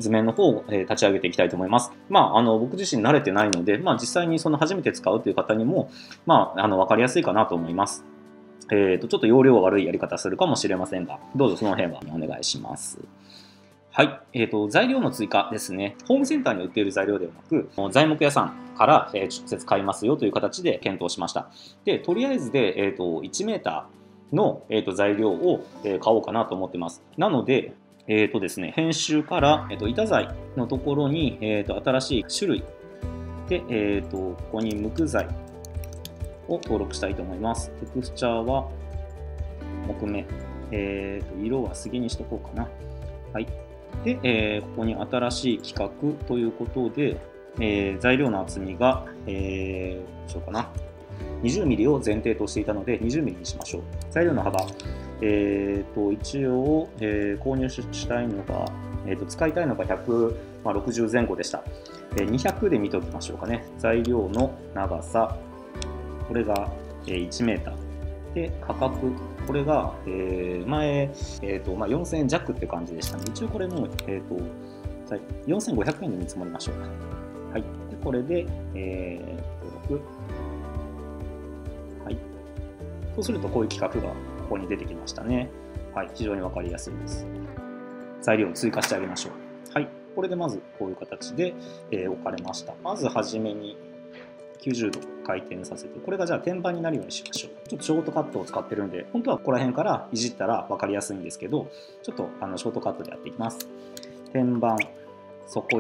図面の方を立ち上げていきたいと思います。僕自身慣れてないので、実際にその初めて使うという方にも、分かりやすいかなと思います。ちょっと容量悪いやり方するかもしれませんが、どうぞその辺はお願いします。はい、材料の追加ですね。ホームセンターに売っている材料ではなく、材木屋さんから、直接買いますよという形で検討しました。で、とりあえずで、1メーターの、材料を、買おうかなと思ってます。なので、ですね、編集から、板材のところに、新しい種類で、ここに無垢材を登録したいと思います。テクスチャーは木目、色は杉にしとこうかな。はい。で、ここに新しい規格ということで、材料の厚みが、どうしようかな。20ミリを前提としていたので、20ミリにしましょう。材料の幅、一応、購入したいのが、使いたいのが160前後でした。200で見ておきましょうかね。材料の長さ、これが1メーター。で、価格、これが、前、4000円弱って感じでしたね。一応これも、4500円で見積もりましょうか。はい。で、これで、登録。はい。そうすると、こういう規格がここに出てきましたね。はい。非常にわかりやすいです。材料を追加してあげましょう。はい。これでまずこういう形で、置かれました。まずはじめに、90度回転させて、これがじゃあ天板になるようにしましょう。ちょっとショートカットを使ってるんで、本当はここら辺からいじったら分かりやすいんですけど、ちょっとショートカットでやっていきます。天板、底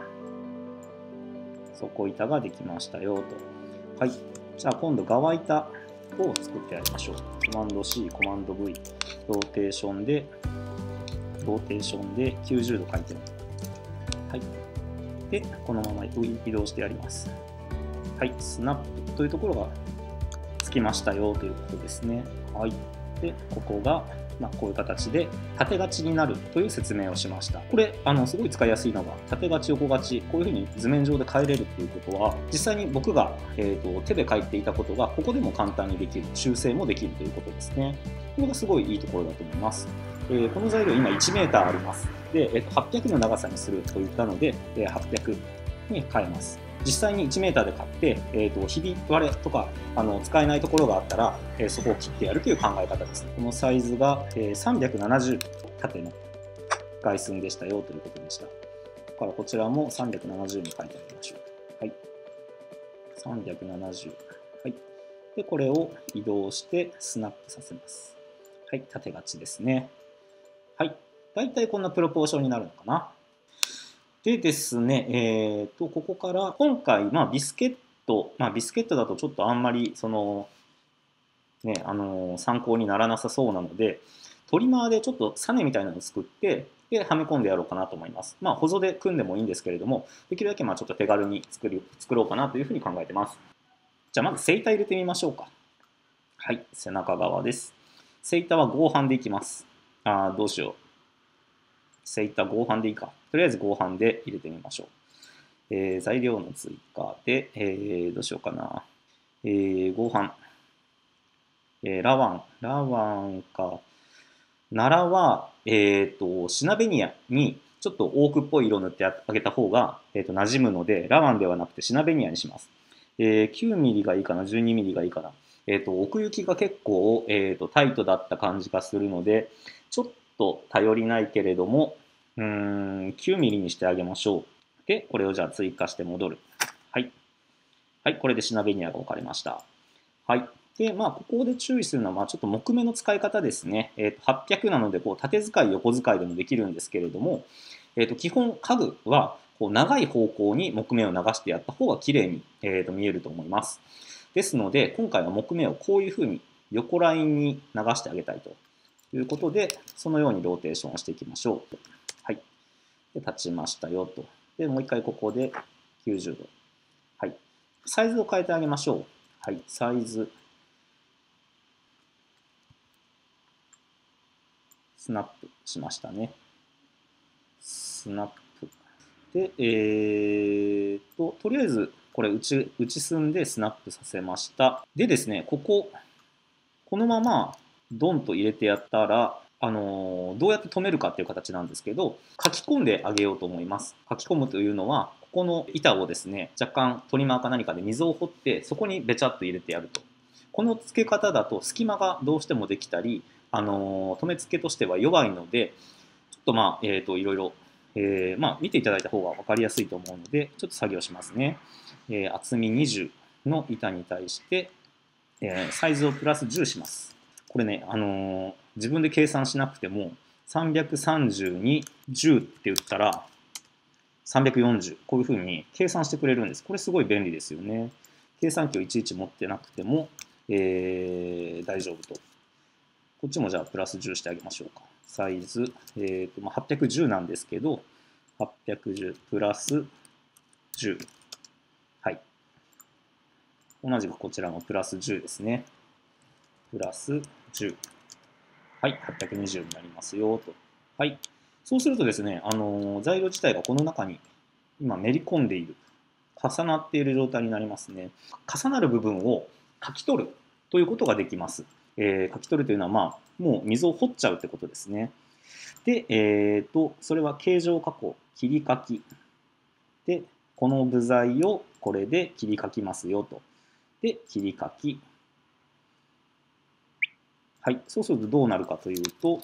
板ができましたよと。はい。じゃあ今度側板を作ってやりましょう。コマンド C、コマンド V、ローテーションで90度回転。はい。で、このまま移動してやります。はい、スナップというところがつきましたよということですね。はい。で、ここが、こういう形で縦勝ちになるという説明をしました。これ、すごい使いやすいのが、縦勝ち、横勝ち、こういうふうに図面上で変えれるということは、実際に僕が、手で書いていたことが、ここでも簡単にできる、修正もできるということですね。これがすごいいいところだと思います。この材料、今1メーターあります。で、800の長さにすると言ったので、800に変えます。実際に1メーターで買って、ひび割れとか使えないところがあったら、そこを切ってやるという考え方です。このサイズが、370縦の外寸でしたよということでした。だからこちらも370に書いてあげましょう。はい。370。はい。で、これを移動してスナップさせます。はい。縦勝ちですね。はい。だいたいこんなプロポーションになるのかな。でですね、ここから今回、ビスケットだとちょっとあんまり参考にならなさそうなので、トリマーでちょっとサネみたいなのを作って、で、はめ込んでやろうかなと思います。保存で組んでもいいんですけれども、できるだけちょっと手軽に作ろうかなというふうに考えてます。じゃあまずセイタ入れてみましょうか。はい、背中側です。セイタは合板でいきます。どうしよう。セイタ合板でいいか。とりあえず合板で入れてみましょう。材料の追加で、どうしようかな。合板。ラワンか。奈良は、シナベニアにちょっとオークっぽい色を塗ってあげた方が、馴染むので、ラワンではなくてシナベニアにします。9ミリがいいかな、12ミリがいいかな。奥行きが結構、タイトだった感じがするので、ちょっと頼りないけれども、9ミリにしてあげましょう。で、これをじゃあ追加して戻る。はい。はい、これでシナベニアが置かれました。はい。で、ここで注意するのは、ちょっと木目の使い方ですね。800なので、縦使い、横使いでもできるんですけれども、基本家具は、長い方向に木目を流してやった方が綺麗に、見えると思います。ですので、今回は木目をこういうふうに横ラインに流してあげたいということで、そのようにローテーションをしていきましょう。はい。で、立ちましたよと。で、もう一回ここで90度。はい。サイズを変えてあげましょう。はい。サイズ。スナップしましたね。スナップ。で、とりあえず、これ打ち進んでスナップさせました。でですね、このままドンと入れてやったら、 どうやって止めるかっていう形なんですけど、書き込んであげようと思います。書き込むというのは、ここの板をですね、若干トリマーか何かで溝を掘って、そこにべちゃっと入れてやると。この付け方だと隙間がどうしてもできたり、留め付けとしては弱いので、ちょっとまあ、いろいろ、見ていただいた方が分かりやすいと思うので、ちょっと作業しますね。厚み20の板に対して、サイズをプラス10します。これね、自分で計算しなくても、330に10って打ったら、340、こういうふうに計算してくれるんです。これすごい便利ですよね。計算機をいちいち持ってなくても、大丈夫と。こっちもじゃあプラス10してあげましょうか。サイズ、810なんですけど、810プラス10。はい。同じくこちらもプラス10ですね。プラス10。はい、820になりますよと。はい。そうするとですね、材料自体がこの中に今めり込んでいる、重なっている状態になりますね。重なる部分を書き取るということができます。書き取るというのは、もう溝を掘っちゃうってことですね。で、それは形状加工、切り書き。で、この部材をこれで切り書きますよと。で、切り書き。はい、そうするとどうなるかというと、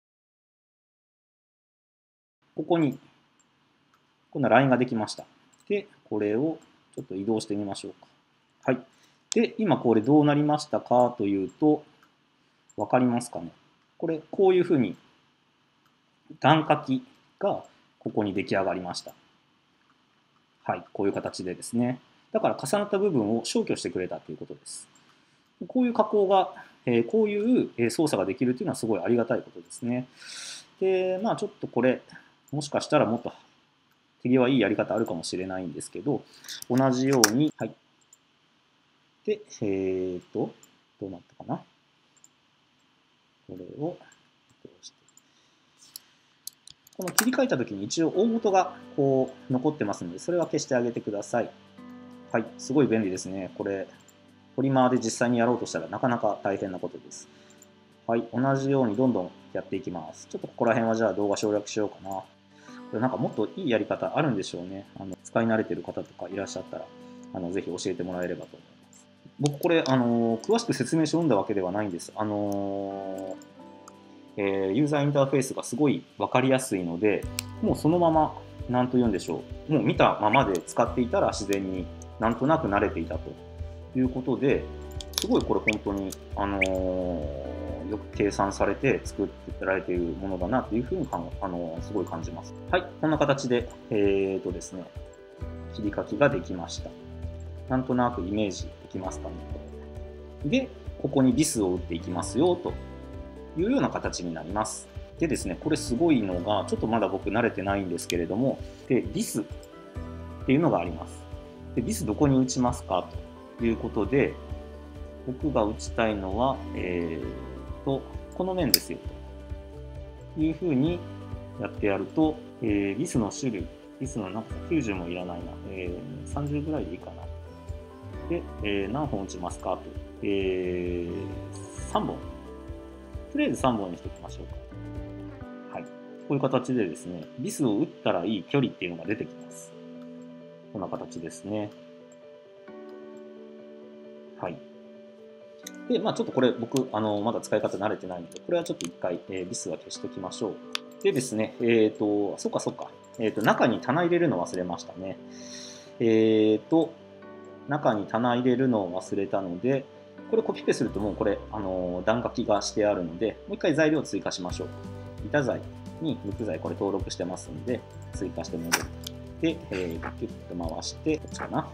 ここにこんなラインができました。で、これをちょっと移動してみましょうか。はい。で、今これどうなりましたかというと、わかりますかね。これ、こういうふうに願書きがここに出来上がりました。はい、こういう形でですね。だから重なった部分を消去してくれたということです。こういう加工が、こういう操作ができるというのはすごいありがたいことですね。で、ちょっとこれ、もしかしたらもっと手際いいやり方あるかもしれないんですけど、同じように、はい。で、どうなったかな。これを、この切り替えたときに一応大元がこう残ってますので、それは消してあげてください。はい、すごい便利ですね。これ、トリマーで実際にやろうとしたらなかなか大変なことです。はい、同じようにどんどんやっていきます。ちょっとここら辺はじゃあ動画省略しようかな。これなんかもっといいやり方あるんでしょうね。使い慣れてる方とかいらっしゃったら、ぜひ教えてもらえればと思います。僕これ、詳しく説明書を読んだわけではないんです。ユーザーインターフェースがすごい分かりやすいので、もうそのまま、なんと言うんでしょう。もう見たままで使っていたら自然になんとなく慣れていたということで、すごいこれ本当に、よく計算されて作ってられているものだなというふうにすごい感じます。はい、こんな形で、ですね、切り書きができました。なんとなくイメージできますかね。で、ここにビスを打っていきますよというような形になります。でですね、これすごいのが、ちょっとまだ僕慣れてないんですけれども、で、ビスっていうのがあります。で、ビスどこに打ちますかということで、僕が打ちたいのは、この面ですよというふうにやってやると、ビスの種類、ビスの長さ90もいらないな、30ぐらいでいいかな。で、何本打ちますかと、3本。とりあえず3本にしておきましょうか。はい。こういう形でですね、ビスを打ったらいい距離っていうのが出てきます。こんな形ですね。はい。で、ちょっとこれ僕、まだ使い方慣れてないので、これはちょっと一回、ビスは消しておきましょう。でですね、そっか。中に棚入れるの忘れましたね。中に棚入れるのを忘れたので、これコピペするともうこれ、段書きがしてあるので、もう一回材料を追加しましょう。板材に木材これ登録してますので、追加して戻る。で、キュッと回して、こっちかな。はい。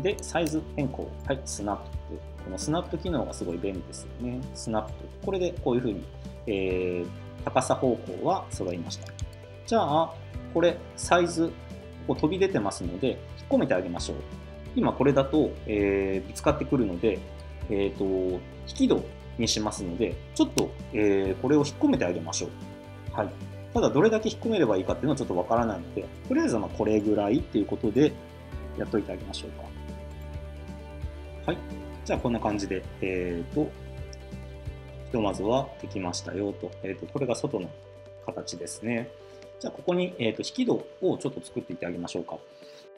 で、サイズ変更。はい。スナップ。このスナップ機能がすごい便利ですよね。スナップ。これでこういうふうに、高さ方向は揃いました。じゃあ、これ、サイズ、ここ飛び出てますので、引っ込めてあげましょう。今これだと、ぶつかってくるので、引き戸にしますので、ちょっと、これを引っ込めてあげましょう。はい。ただ、どれだけ引っ込めればいいかっていうのはちょっとわからないので、とりあえずはこれぐらいっていうことでやっといてあげましょうか。はい。じゃあ、こんな感じで、ちょひとまずはできましたよと。これが外の形ですね。じゃあここに、引き戸をちょっと作っていってあげましょうか。